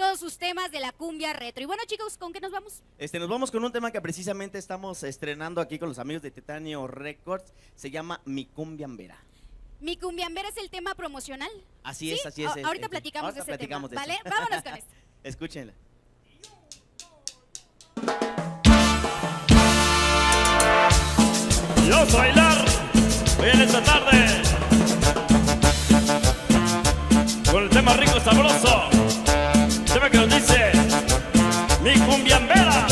todos sus temas de la cumbia retro. Y bueno, chicos, ¿con qué nos vamos? Nos vamos con un tema que precisamente estamos estrenando aquí con los amigos de Titanio Records. Se llama Mi Cumbiambera. Mi Cumbiambera es el tema promocional. Así es, así es. Ahorita platicamos de ese tema, de eso. ¿vale? Vámonos con esto. Escúchenla. Y vamos a bailar hoy en esta tarde con el tema rico y sabroso, tema que nos dice Mi Cumbiambera.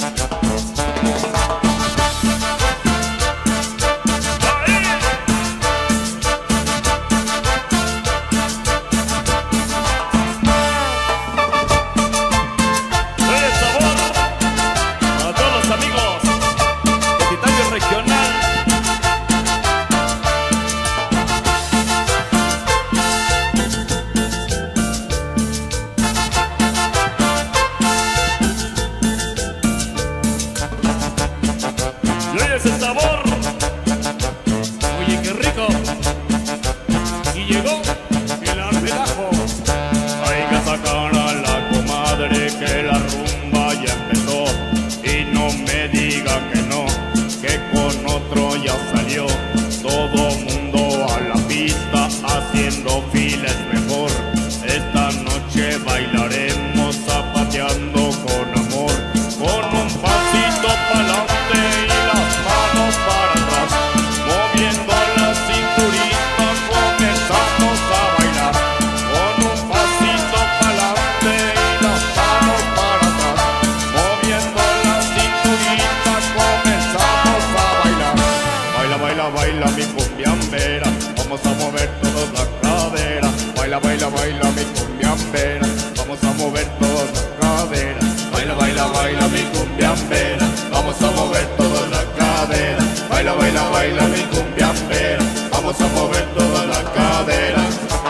Ese sabor, oye qué rico, y llegó el arpelajo. Hay que sacar a la comadre que la rumba ya empezó, y no me diga que no, que con otro ya salió. Todo mundo a la pista haciendo filas mejor. Esta noche bailaremos zapateando con amor, con un pasito pa'lante y las manos para atrás, moviendo la cinturita comenzamos a bailar. Con un pasito pa'lante y las manos para atrás, moviendo la cinturita comenzamos a bailar. Baila, baila, baila mi cumbiambera, vamos a mover todos la cadera. Baila, baila, baila mi cumbiambera, vamos a mover todos la cadera. Baila, baila, baila mi cumbiambera, vamos a mover toda la cadera. Baila, baila, baila mi cumbiambera, vamos a mover toda la cadera.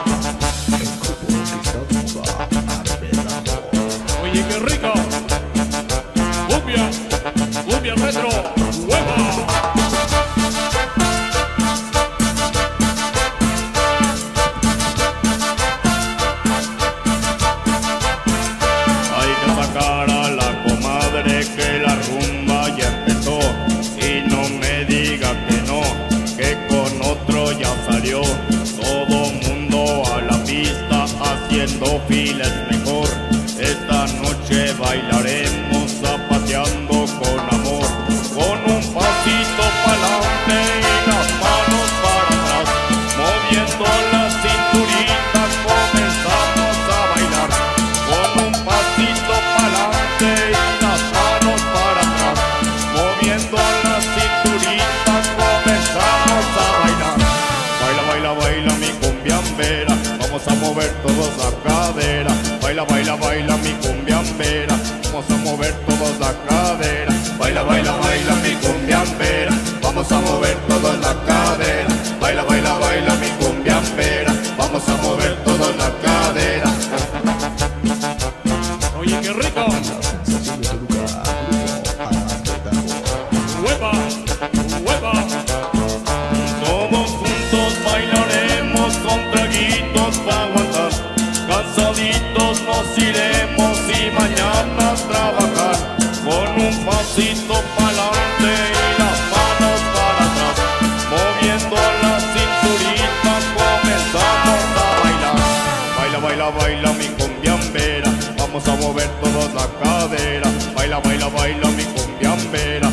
Oye, qué rico, cumbia, cumbia retro, hueva. Que la rumba ya empezó, y no me diga que no, que con otro ya salió. Todo mundo a la pista haciendo filas mejor. Esta noche bailaremos zapateando con amor, con un pasito pa'lante y las manos para atrás, moviendo la cinturita comenzamos a bailar. Con un pasito pa'lante y las manos para atrás, moviendo la cinturita comenzamos a bailar. Baila, baila, baila mi cumbiambera, vamos a mover todos la cadera. Baila, baila, baila mi cumbiambera, vamos a mover todos la cadera. Baila, baila, baila mi cumbiambera, vamos a mover toda la cadera. Baila, baila, baila mi cumbiambera, vamos a mover toda la cadera. Oye, qué rico. Hueva, hueva. Todos juntos bailaremos con traguitos para aguantar. Cansaditos nos iremos y mañana a trabajar. Con un pasito pa'lante y las manos para atrás, moviendo la cinturita comenzamos a bailar. Baila, baila, baila mi cumbiambera, vamos a mover toda la cadera. Baila, baila, baila mi cumbiambera,